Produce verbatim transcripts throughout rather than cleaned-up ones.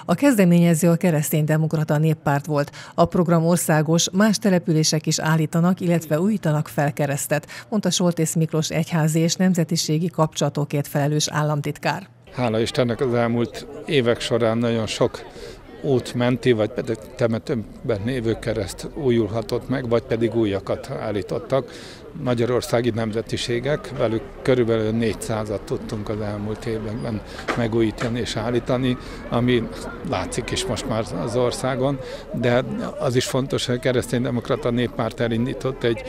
A kezdeményező a Kereszténydemokrata Néppárt volt. A program országos, más települések is állítanak, illetve újítanak fel keresztet, mondta Soltész Miklós egyházi és nemzetiségi kapcsolatokért felelős államtitkár. Hála Istennek az elmúlt évek során nagyon sok út menti, vagy pedig temetőben lévő kereszt újulhatott meg, vagy pedig újakat állítottak. Magyarországi nemzetiségek, velük körülbelül négyszázat tudtunk az elmúlt években megújítani és állítani, ami látszik is most már az országon, de az is fontos, hogy a Kereszténydemokrata Néppárt elindított egy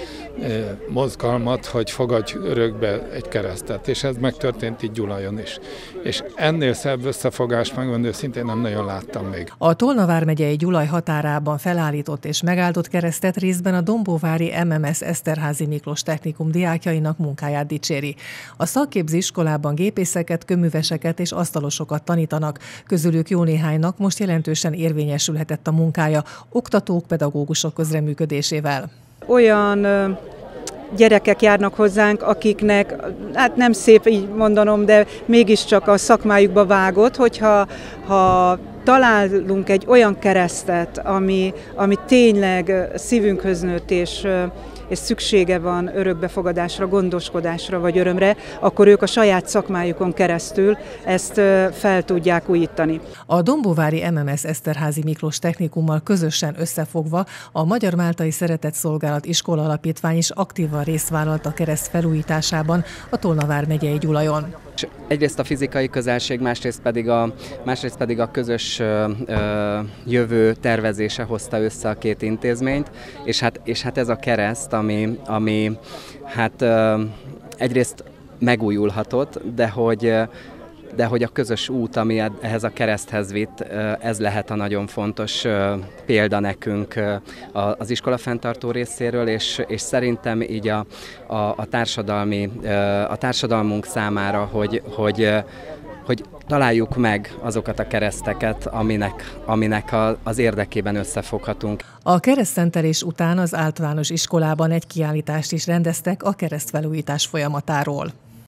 mozgalmat, hogy fogadj örökbe egy keresztet, és ez megtörtént itt Gyulajon is. És ennél szebb összefogást megmondom őszintén nem nagyon láttam még. A Tolna vármegyei Gyulaj határában felállított és megáldott keresztet részben a dombóvári em em es Eszterházy Miklós Technikum diákjainak munkáját dicséri. A szakképző iskolában gépészeket, kőműveseket és asztalosokat tanítanak, közülük jó néhánynak most jelentősen érvényesülhetett a munkája oktatók, pedagógusok közreműködésével. Olyan gyerekek járnak hozzánk, akiknek, hát nem szép így mondanom, de mégiscsak a szakmájukba vágott, hogyha ha találunk egy olyan keresztet, ami, ami tényleg szívünkhöz nőtt, és, és szüksége van örökbefogadásra, gondoskodásra vagy örömre, akkor ők a saját szakmájukon keresztül ezt fel tudják újítani. A dombóvári em em es Eszterházy Miklós Technikummal közösen összefogva a Magyar Máltai Szeretetszolgálat Iskola Alapítvány is aktívan részt vállalt a kereszt felújításában a Tolna vármegyei Gyulajon. Egyrészt a fizikai közelség, másrészt pedig a, másrészt pedig a közös ö, ö, jövő tervezése hozta össze a két intézményt, és hát, és hát ez a kereszt, ami, ami hát ö, egyrészt megújulhatott, de hogy de hogy a közös út, ami ehhez a kereszthez vitt, ez lehet a nagyon fontos példa nekünk az iskola fenntartó részéről, és, és szerintem így a, a, a, társadalmi, a társadalmunk számára, hogy, hogy, hogy találjuk meg azokat a kereszteket, aminek, aminek a, az érdekében összefoghatunk. A keresztszentelés után az általános iskolában egy kiállítást is rendeztek a keresztfelújítás folyamatáról.